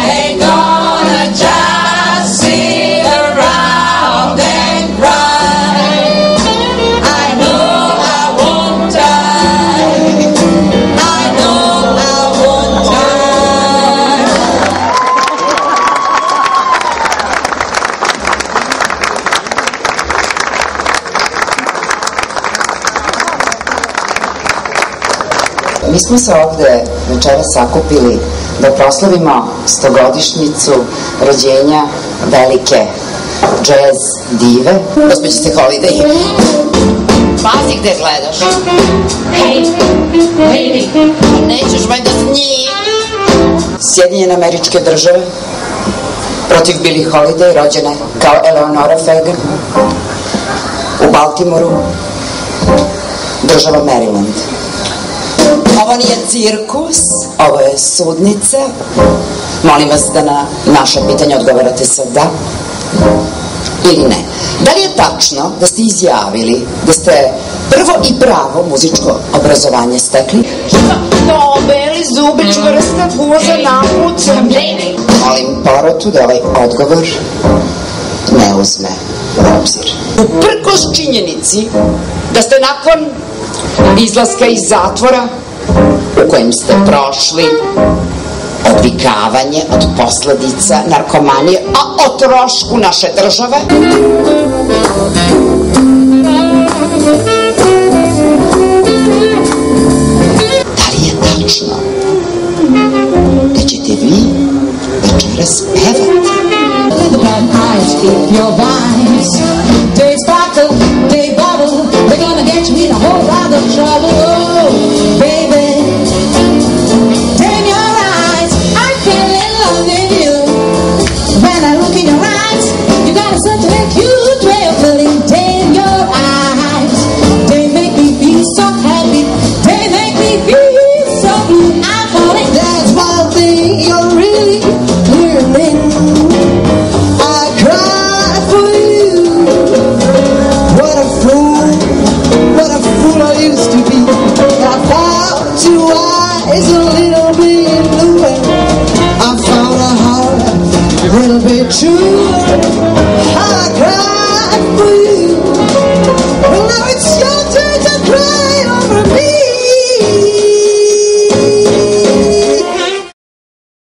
Ain't gonna just sit around and cry. I know I won't die. I know I won't die. Mi smo se ovde večera sakupili da proslavimo 100-godišnjicu rođenja velike džez dive, gospođice Holiday. Pazi gde gledaš. Hej, baby, nećeš valjda s njim. Sjedinjene Američke Države protiv Billie Holiday, rođene kao Eleonora Fagan, u Baltimoru, država Maryland. Ovo nije cirkus, ovo je sudnica. Molim vas da na naša pitanja odgovarate sa da ili ne. Da li je tačno da ste izjavili da ste prvo i pravo muzičko obrazovanje stekli? No, beli zubi, čvrsta guza, napucam. Molim porotu da ovaj odgovor ne uzme u obzir. Uprkos činjenici da ste nakon izlaska iz zatvora u kojem ste prošli odvikavanje od posledica narkomanije, a o trošku naše države, da li je tačno da ćete vi večeras pevati?